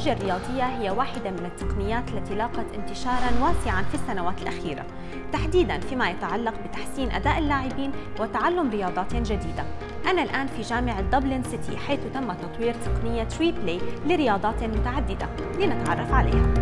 التكنولوجيا الرياضية هي واحدة من التقنيات التي لاقت انتشاراً واسعاً في السنوات الأخيرة، تحديداً فيما يتعلق بتحسين أداء اللاعبين وتعلم رياضات جديدة. أنا الآن في جامعة دبلن سيتي، حيث تم تطوير تقنية ريبلاي لرياضات متعددة لنتعرف عليها.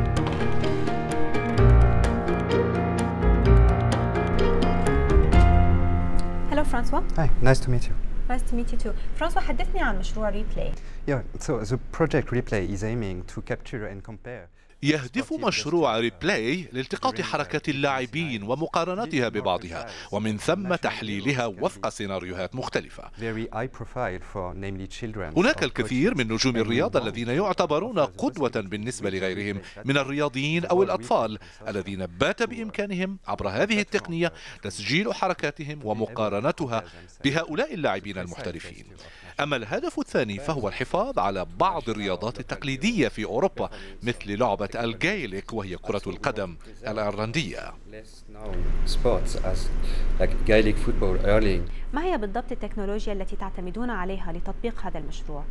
Hello François. Hi, nice to meet you. Nice to meet you too. François, حدثني عن مشروع ريبلاي. Yeah, so the project Replay is aiming to capture and compare. يهدف مشروع ريبلاي لالتقاط حركات اللاعبين ومقارنتها ببعضها، ومن ثم تحليلها وفق سيناريوهات مختلفة. هناك الكثير من نجوم الرياضة الذين يعتبرون قدوة بالنسبة لغيرهم من الرياضيين أو الأطفال، الذين بات بإمكانهم عبر هذه التقنية تسجيل حركاتهم ومقارنتها بهؤلاء اللاعبين المحترفين. أما الهدف الثاني فهو الحفاظ على بعض الرياضات التقليدية في أوروبا، مثل لعبة الجايليك وهي كرة القدم الأيرلندية. ما هي بالضبط التكنولوجيا التي تعتمدون عليها لتطبيق هذا المشروع؟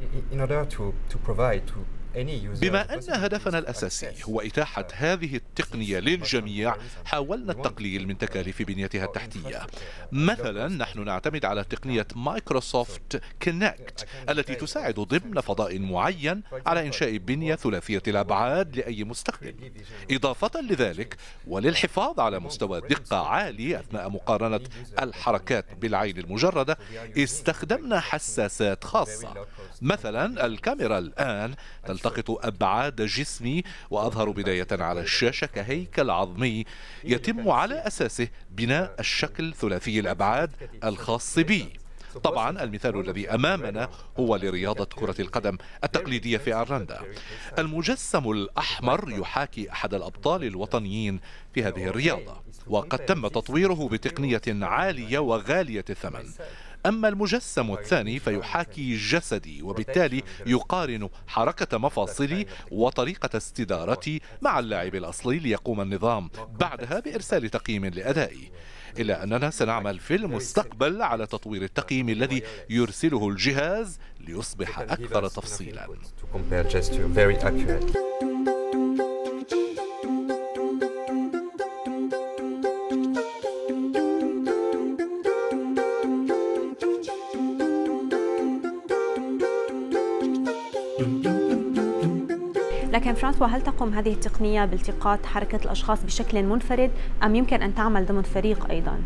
بما أن هدفنا الأساسي هو إتاحة هذه التقنية للجميع، حاولنا التقليل من تكاليف بنيتها التحتية. مثلا نحن نعتمد على تقنية مايكروسوفت كونكت التي تساعد ضمن فضاء معين على إنشاء بنية ثلاثية الأبعاد لأي مستخدم. إضافة لذلك وللحفاظ على مستوى دقة عالي أثناء مقارنة الحركات بالعين المجردة، استخدمنا حساسات خاصة. مثلا الكاميرا الآن تلتقط أبعاد جسمي وأظهر بداية على الشاشة كهيكل عظمي يتم على أساسه بناء الشكل ثلاثي الأبعاد الخاص بي. طبعا المثال الذي أمامنا هو لرياضة كرة القدم التقليدية في أيرلندا. المجسم الأحمر يحاكي أحد الأبطال الوطنيين في هذه الرياضة، وقد تم تطويره بتقنية عالية وغالية الثمن. أما المجسم الثاني فيحاكي جسدي، وبالتالي يقارن حركة مفاصلي وطريقة استدارتي مع اللاعب الأصلي ليقوم النظام بعدها بإرسال تقييم لأدائي. إلا أننا سنعمل في المستقبل على تطوير التقييم الذي يرسله الجهاز ليصبح أكثر تفصيلا. لكن فرانسوا، هل تقوم هذه التقنية بالتقاط حركة الأشخاص بشكل منفرد أم يمكن أن تعمل ضمن فريق أيضاً؟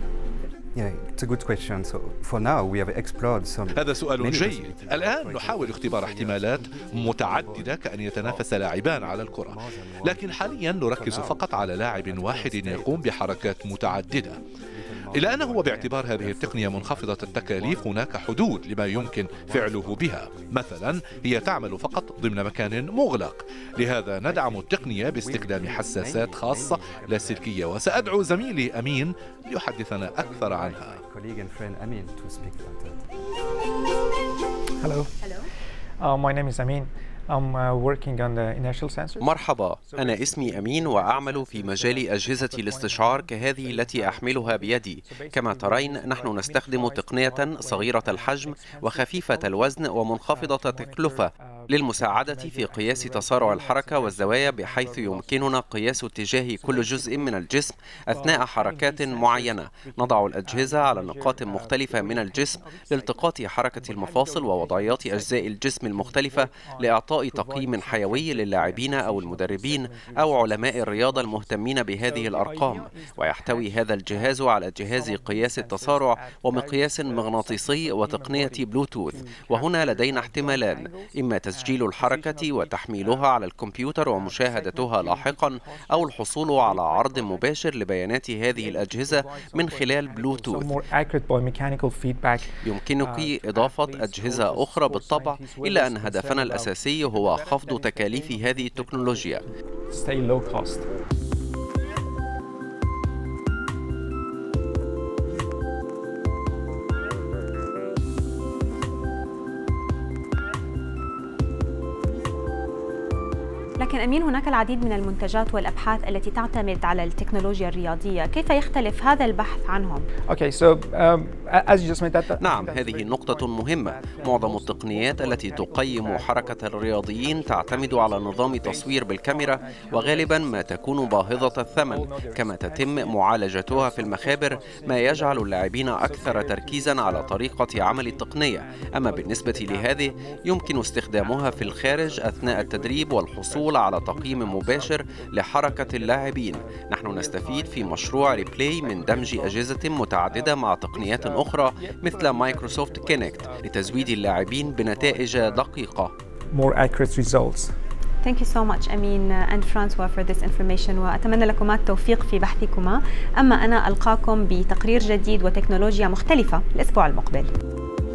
هذا سؤال جيد. الآن نحاول اختبار احتمالات متعددة كأن يتنافس لاعبان على الكرة، لكن حاليا نركز فقط على لاعب واحد يقوم بحركات متعددة. إلا أنه باعتبار هذه التقنية منخفضة التكاليف هناك حدود لما يمكن فعله بها. مثلا هي تعمل فقط ضمن مكان مغلق، لهذا ندعم التقنية باستخدام حساسات خاصة لاسلكية، وسأدعو زميلي أمين ليحدثنا أكثر عنها. Hello. My name is Amin. I'm working on the inertial sensor. مرحبا، أنا اسمي أمين وأعمل في مجال أجهزة الاستشعار كهذه التي أحملها بيدي. كما ترين نحن نستخدم تقنية صغيرة الحجم وخفيفة الوزن ومنخفضة التكلفة للمساعدة في قياس تسارع الحركة والزوايا، بحيث يمكننا قياس اتجاه كل جزء من الجسم أثناء حركات معينة. نضع الأجهزة على نقاط مختلفة من الجسم لالتقاط حركة المفاصل ووضعيات أجزاء الجسم المختلفة لإعطاء تقييم حيوي للاعبين أو المدربين أو علماء الرياضة المهتمين بهذه الأرقام. ويحتوي هذا الجهاز على جهاز قياس التسارع ومقياس مغناطيسي وتقنية بلوتوث. وهنا لدينا احتمالان: إما تسجيل الحركة وتحميلها على الكمبيوتر ومشاهدتها لاحقا، أو الحصول على عرض مباشر لبيانات هذه الأجهزة من خلال بلوتوث. يمكنك إضافة أجهزة أخرى بالطبع، إلا أن هدفنا الأساسي هو خفض تكاليف هذه التكنولوجيا. لكن لكن أمين، هناك العديد من المنتجات والأبحاث التي تعتمد على التكنولوجيا الرياضية، كيف يختلف هذا البحث عنهم؟ نعم، هذه نقطة مهمة. معظم التقنيات التي تقيم حركة الرياضيين تعتمد على نظام تصوير بالكاميرا، وغالبا ما تكون باهظة الثمن، كما تتم معالجتها في المخابر، ما يجعل اللاعبين أكثر تركيزا على طريقة عمل التقنية. أما بالنسبة لهذه يمكن استخدامها في الخارج أثناء التدريب والحصول على تقييم مباشر لحركة اللاعبين. نحن نستفيد في مشروع ريبلاي من دمج أجهزة متعددة مع تقنيات أخرى مثل مايكروسوفت كينكت لتزويد اللاعبين بنتائج دقيقة. Thank you so much أمين and Francois for this information، وأتمنى لكما التوفيق في بحثكما. أما أنا ألقاكم بتقرير جديد وتكنولوجيا مختلفة الأسبوع المقبل.